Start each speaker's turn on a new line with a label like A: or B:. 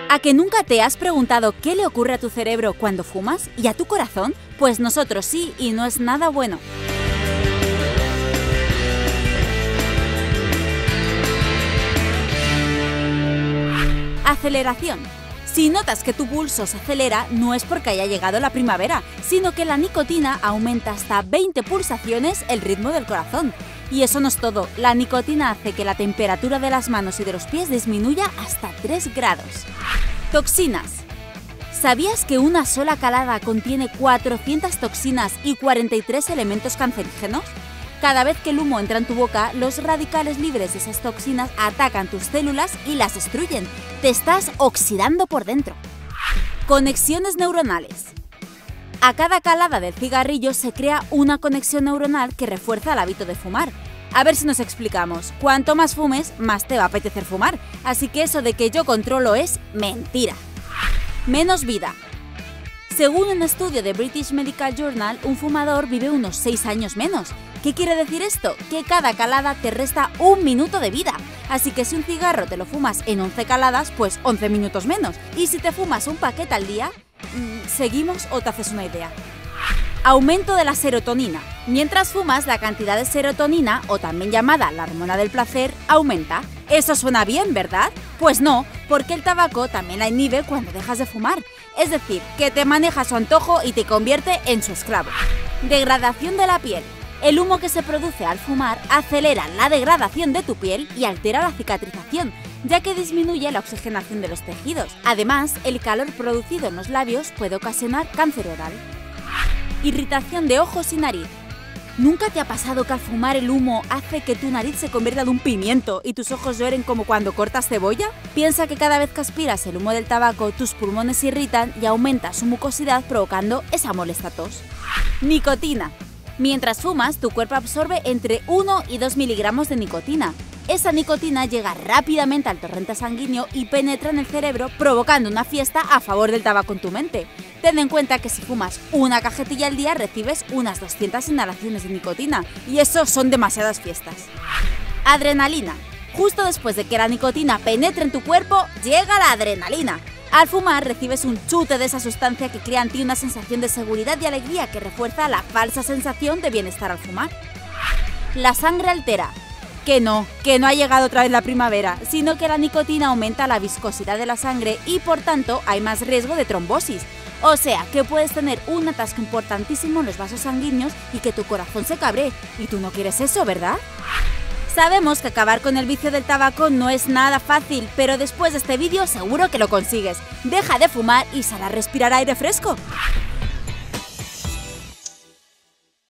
A: ¿A que nunca te has preguntado qué le ocurre a tu cerebro cuando fumas y a tu corazón? Pues nosotros sí, y no es nada bueno. Aceleración. Si notas que tu pulso se acelera, no es porque haya llegado la primavera, sino que la nicotina aumenta hasta 20 pulsaciones el ritmo del corazón. Y eso no es todo, la nicotina hace que la temperatura de las manos y de los pies disminuya hasta 3 grados. Toxinas. ¿Sabías que una sola calada contiene 400 toxinas y 43 elementos cancerígenos? Cada vez que el humo entra en tu boca, los radicales libres de esas toxinas atacan tus células y las destruyen. Te estás oxidando por dentro. Conexiones neuronales. A cada calada del cigarrillo se crea una conexión neuronal que refuerza el hábito de fumar. A ver si nos explicamos. Cuanto más fumes, más te va a apetecer fumar. Así que eso de que yo controlo es mentira. Menos vida. Según un estudio de British Medical Journal, un fumador vive unos 6 años menos. ¿Qué quiere decir esto? Que cada calada te resta 1 minuto de vida. Así que si un cigarro te lo fumas en 11 caladas, pues 11 minutos menos. Y si te fumas un paquete al día, ¿seguimos o te haces una idea? Aumento de la serotonina. Mientras fumas, la cantidad de serotonina, o también llamada la hormona del placer, aumenta. Eso suena bien, ¿verdad? Pues no, porque el tabaco también la inhibe cuando dejas de fumar. Es decir, que te maneja a su antojo y te convierte en su esclavo. Degradación de la piel. El humo que se produce al fumar acelera la degradación de tu piel y altera la cicatrización, ya que disminuye la oxigenación de los tejidos. Además, el calor producido en los labios puede ocasionar cáncer oral. Irritación de ojos y nariz. ¿Nunca te ha pasado que al fumar el humo hace que tu nariz se convierta en un pimiento y tus ojos lloren como cuando cortas cebolla? Piensa que cada vez que aspiras el humo del tabaco, tus pulmones se irritan y aumenta su mucosidad provocando esa molesta tos. Nicotina. Mientras fumas, tu cuerpo absorbe entre 1 y 2 miligramos de nicotina. Esa nicotina llega rápidamente al torrente sanguíneo y penetra en el cerebro, provocando una fiesta a favor del tabaco en tu mente. Ten en cuenta que si fumas una cajetilla al día, recibes unas 200 inhalaciones de nicotina, y eso son demasiadas fiestas. Adrenalina. Justo después de que la nicotina penetre en tu cuerpo, llega la adrenalina. Al fumar recibes un chute de esa sustancia que crea en ti una sensación de seguridad y alegría que refuerza la falsa sensación de bienestar al fumar. La sangre altera. Que no ha llegado otra vez la primavera, sino que la nicotina aumenta la viscosidad de la sangre y por tanto hay más riesgo de trombosis. O sea, que puedes tener un atasco importantísimo en los vasos sanguíneos y que tu corazón se cabree. Y tú no quieres eso, ¿verdad? Sabemos que acabar con el vicio del tabaco no es nada fácil, pero después de este vídeo seguro que lo consigues. Deja de fumar y sal a respirar aire fresco.